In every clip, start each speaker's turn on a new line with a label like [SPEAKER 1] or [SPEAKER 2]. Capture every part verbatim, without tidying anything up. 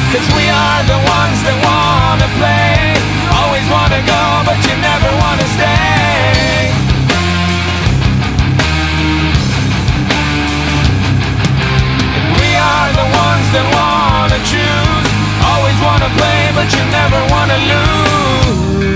[SPEAKER 1] 'Cause we are the ones that wanna play. Always wanna go, but you never wanna stay. And we are the ones that wanna choose. Always wanna play, but you never wanna lose.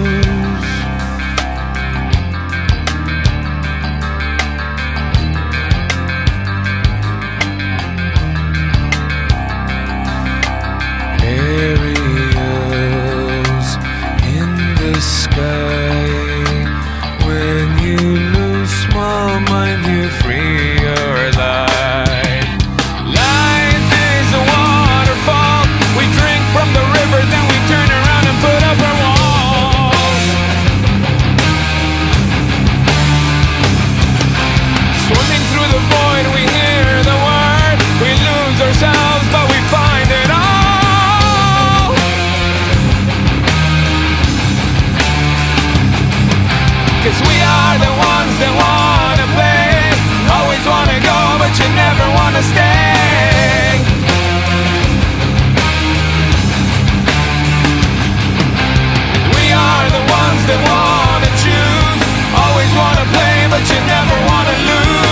[SPEAKER 1] Aerials in the sky. When you lose small mind, you free your life. Life is a waterfall. We drink from the river, then we turn around and put up our walls. Swimming through the void, we hear the word. We lose ourselves, but we find it all. 'Cause we are the ones that wanna play. Always wanna go, but you never wanna stay. We are the ones that wanna choose. Always wanna play, but you never wanna lose.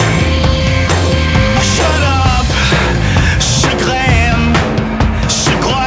[SPEAKER 2] Je crois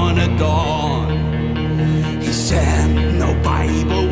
[SPEAKER 2] gonna dawn. He said, no Bible